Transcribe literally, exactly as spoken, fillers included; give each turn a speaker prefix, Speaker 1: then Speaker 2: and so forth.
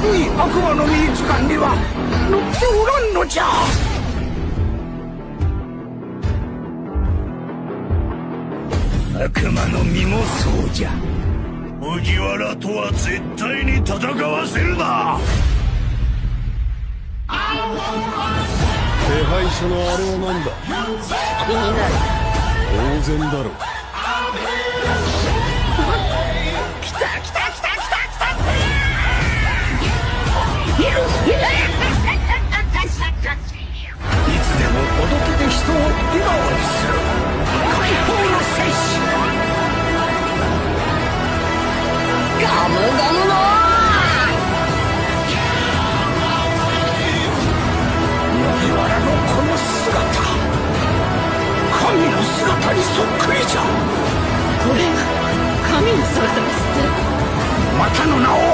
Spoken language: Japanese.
Speaker 1: い悪魔の美術館には載っておらんのじゃ。悪魔の実もそうじゃ。麦わらとは絶対に戦わせるな。
Speaker 2: 手配書のあれは何だ。
Speaker 3: 気になる。
Speaker 2: 当然だろう。
Speaker 3: 来た来た来た来た来た。
Speaker 1: いつでもおどけて人を笑顔にする解放の戦士。
Speaker 3: ガムガムの
Speaker 1: 麦わらのこの姿、神の姿にそっくりじゃ。
Speaker 3: これが神の姿ですって。
Speaker 1: またの名を